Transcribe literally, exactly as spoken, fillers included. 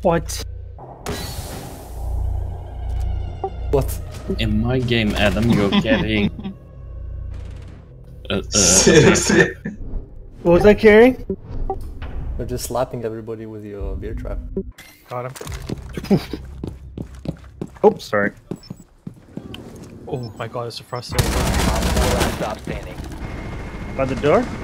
What? What? In my game, Adam, you're carrying... uh, uh, Seriously? What was I carrying? You're just slapping everybody with your beer trap. Got him. Oh, sorry. Oh my god, it's a frustrating. Last stop standing. By the door?